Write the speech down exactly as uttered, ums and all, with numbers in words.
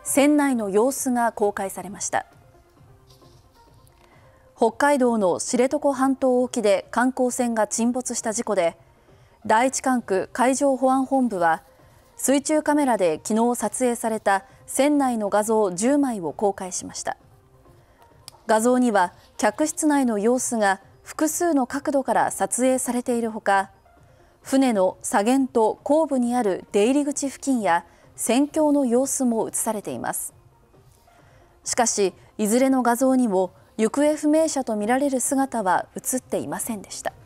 船内の様子が公開されました。北海道の知床半島沖で観光船が沈没した事故で、第一管区海上保安本部は水中カメラで昨日撮影された船内の画像じゅうまいを公開しました。画像には客室内の様子が複数の角度から撮影されているほか、船の左舷と後部にある出入り口付近や船橋の様子も映されています。しかし、いずれの画像にも行方不明者とみられる姿は映っていませんでした。